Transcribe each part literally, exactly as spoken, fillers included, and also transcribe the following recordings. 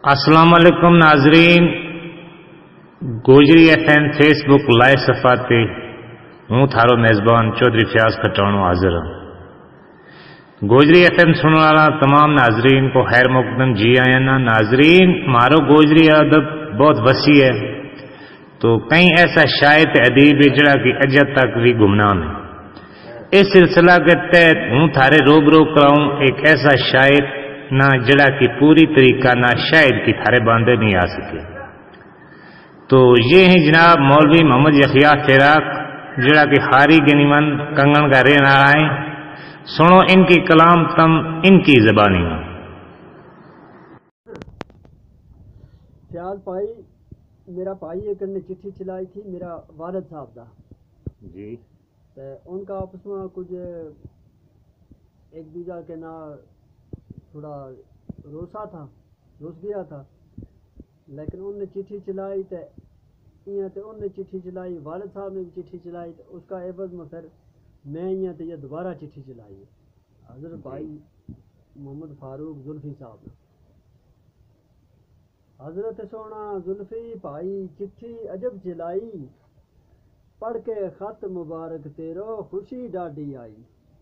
अस्सलाम वालेकुम नाजरीन, Gojri F M Facebook live सफ़ा ते हूँ थारो मेज़बान चौधरी फयाज खटाणो हाजिर हाँ। गोजरी एफ एम सुनने वाला तमाम नाजरीन को खैर मुकदम जी आया ना। नाजरीन, मारो गोजरी अदब बहुत वसी है, तो कई ऐसा शायर अदीब है जड़ा कि अज तक भी गुमनाम है। इस सिलसिला के तहत हूँ थारे रूबरू कराऊं एक ऐसा शायर ना जड़ा की पूरी तरीका ना शायद की थारे बांधे नहीं आ सके। तो ये है जनाब मौलवी मोहम्मद यहिया फिराक, जड़ा की हारी गनीमन कंगन का रहने वाला है। सुनो इनकी कलाम तम इनकी जबानी में। ख्याल पाई मेरा भाई एक ने चिट्ठी चलाई थी मेरा वालिद साहब दा जी, ते उनका आपस में कुछ एक दूजा के ना थोड़ा रोसा था, रुस गया था, लेकिन उनने चिट्ठी चलाई तो इं तो उनने चिट्ठी चलाई, वालिद साहब ने भी चिट्ठी चलाई, तो उसका एवज में फिर मैं इं तो ये दोबारा चिट्ठी चलाई हजरत भाई मोहम्मद फारूक जुल्फी साहब ने। हजरत सोना जुल्फी भाई चिट्ठी अजब चलाई, पढ़ के खत मुबारक तेरो खुशी डाडी आई।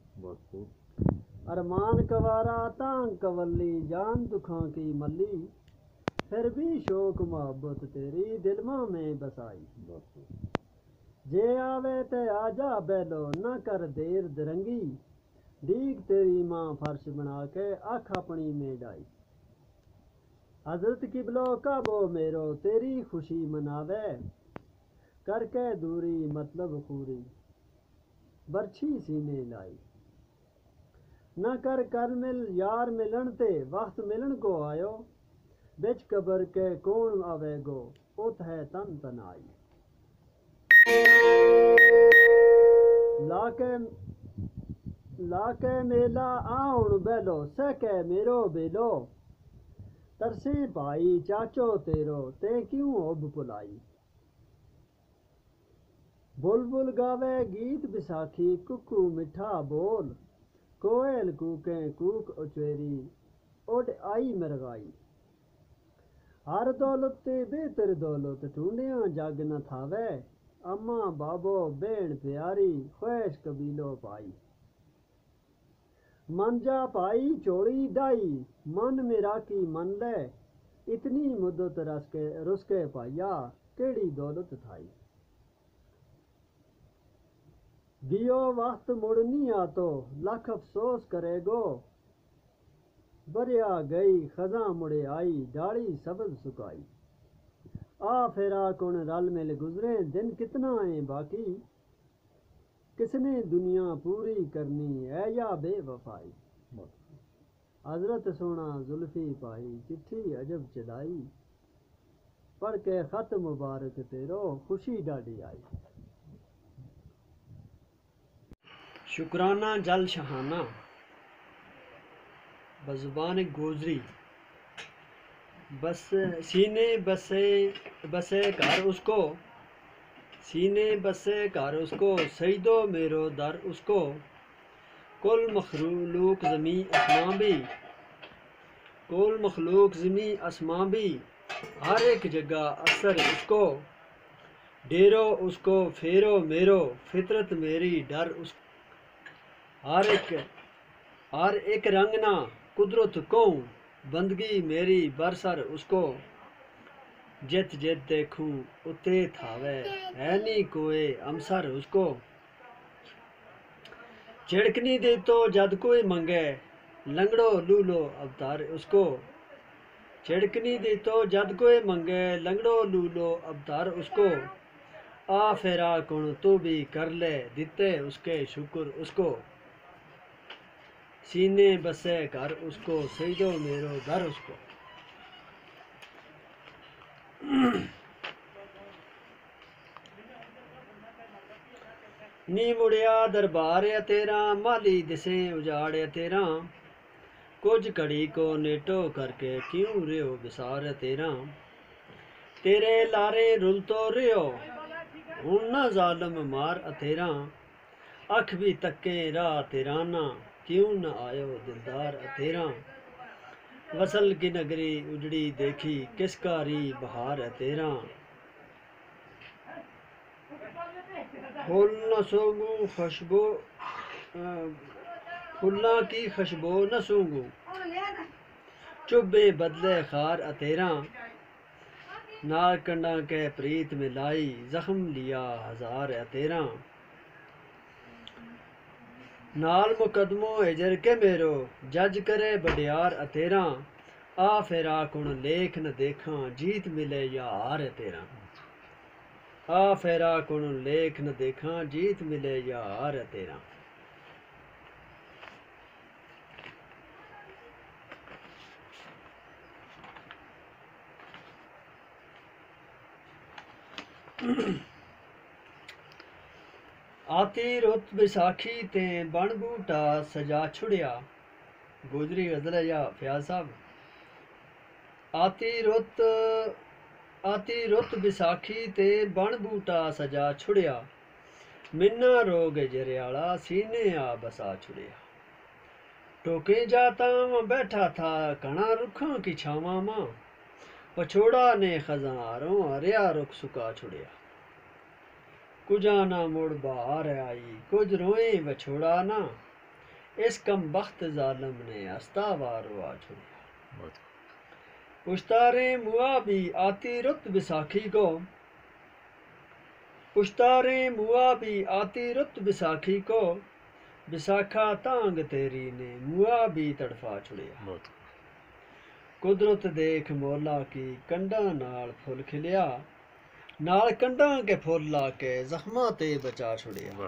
अरमान कवारा तांग कवली जान दुखों की मल्ली, फिर भी शौक मोहब्बत तेरी दिलमा में बसाई। जे आवे ते आजा बैलो न कर देर दरंगी, डीग तेरी माँ फर्श बना के आँख अपनी में डाई। हजरत किबलो काबो मेरो तेरी खुशी मनावे, करके दूरी मतलब खूरी बरछी सीने लाई। न कर कर मिल यार मिलन ते वक्त मिलन को आयो, बिच कबर के कौन आवेगो उत है तन तनाई। लाके लाके मेला आउन बेलो सके मेरो बेलो, तरसे भाई चाचो तेरो ते क्यों अब पुलाई। बुलबुल गावे गीत बिसाखी कुकू मिठा बोल, कोयल कूके कूक उचेरी उड़ आई मरगाई। हर दौलत ते बेहतर दौलत ढूंढिया जग न थावे, अम्मा बाबो बेन प्यारी ख्वाहिश कबीलो पाई। मन जा पाई चोड़ी डाई मन मेरा की मन ले, इतनी मुद्दत रस के रुसके पाया केड़ी दौलत थाई। दियो वक्त मुड़नी आतो लख अफसोस करेगो, बरिया गई खजा मुड़े आई डाली सबज सुकाई। आ फेरा कौन रल मिल गुजरे दिन कितना है बाकी, किसने दुनिया पूरी करनी है या बेवफाई। हजरत सोना जुल्फी पाई चिट्ठी अजब चलाई, पढ़ के खत मुबारक तेरो खुशी डाडी आई। शुक्राना जल शहाना बज़ुबान गोजरी। बस सीने बसे बसे घर उसको, सीने बसे घर उसको सईदो मेरो दर उसको। कुल मखलूक ज़मी आसमां भी, कुल मखलूक ज़मी आसमां भी, हर एक जगह असर उसको। डेरो उसको फेरो मेरो फितरत मेरी डर उसको। हर एक हर एक रंग ना कुदरत को बंदगी मेरी बरसर उसको। जित जित देखूं उते थावे है नी कोई अमसर उसको। छिड़कनी दे तो जद कोई मंगे लंगड़ो लूलो अवतार उसको। छिड़कनी दे तो जद कोई मंगे लंगड़ो लूलो अवतार उसको। आ फेरा कौन तू भी कर ले दिते उसके शुक्र उसको। सीने बसे घर उसको सईदो मेरो दर उसको। नी मुड़िया दरबार या तेरा माली दिसे उजाड़ तेरा, कुछ घड़ी को नेटो करके क्यों रियो बिसार तेरा। तेरे लारे रुल तो रियो हूं ना जालम मार तेरा, अख भी तके राह तेरा ना क्यों न आयो दिलदार तेरा। वसल की नगरी उजड़ी देखी, किसका री बहार है तेरा। फूल न सूंघू खुशबू, फुल्लां की खुशबू न सूंघू, चुभे बदले खार है तेरा। नाल कंडा के प्रीत में लाई, जख्म लिया हजार है तेरा। नाल मुकदमो हिजर के मेरो, जज करे बडियार है तेरा। आ फेरा कुण लेख न देखा, जीत मिले या हार है तेरा। आ फेरा कुण लेख न देखा, जीत मिले या हार है तेरा। आती रुत बैसाखी ते बन बूटा सजा छुड़िया। गोजरी गजल है या फयाज साहब। आती रुत आती रुत बैसाखी ते बन बूटा सजा छुड़िया, मिन्ना रोग जरियाला सीने आ बसा छुड़िया। टोके जाता मैं बैठा था घना रुखों की छावा मां, पछोड़ा ने खजारों हरिया रुख सुका छुड़िया। कुजा ना मुड़ बहार आई, कुछ रोए बछोड़ा ना, इस कम बख्त जालम ने अस्तावारो आ छुड़िया। पुश्तारे मुआ भी आती रुत बैसाखी को, पुश्तारे मुआ भी आती रुत बैसाखी को, बैसाखा तांग तेरी ने मुआ भी तड़फा छुड़िया। कुदरत देख मौला की कंडा नाल फुल खिलिया, नाल कंडा के फुल ला के जख्मा ते बचा छुड़िया।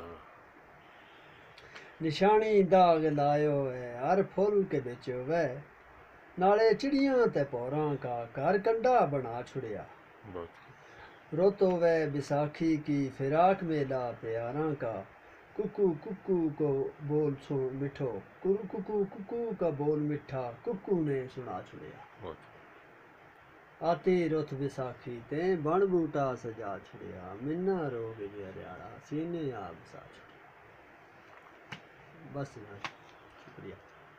निशानी दाग लायो है हर फुल के बिच वै, नाले चिड़ियां ते पोरां का घर कंडा बना छुड़िया। रोतो वै बैसाखी की फिराक मेला प्यारा का, कुकू कुकू को बोल सुन मिठो, कुकू कुकू का बोल मिठा कुकू ने सुना छुड़िया। आती रुत बैसाखी ते बन बूटा सजा छुड़िया, मिन्ना रोग जरियाला सीने आ बसा छुड़िया। बस शुक्रिया।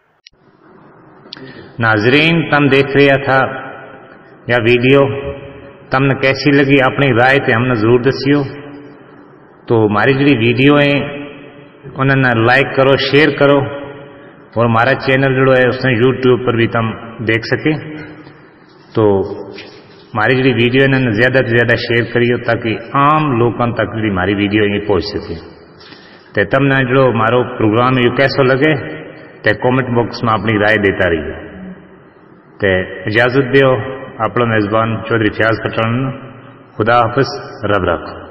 नाजरीन, तम देख रहा था या वीडियो तमने कैसी लगी, अपनी राय ते हमने जरूर दसियो। तो हमारी जी वीडियो है उन्होंने लाइक करो, शेयर करो, और हमारा चैनल जो है उसने यूट्यूब पर भी तम देख सके। तो हमारी जी वीडियो इन्होंने ज़्यादा से ज़्यादा शेयर करियो ताकि आम लोगों तक जी हमारी वीडियो ये पहुँच सके। तो तमने जो हमारो प्रोग्राम है कैसो लगे तो कमेंट बॉक्स में अपनी राय देता रहिए। तो इजाज़त दो, अपना मेज़बान चौधरी फयाज खटाण। खुदा हाफिज़, रब रख।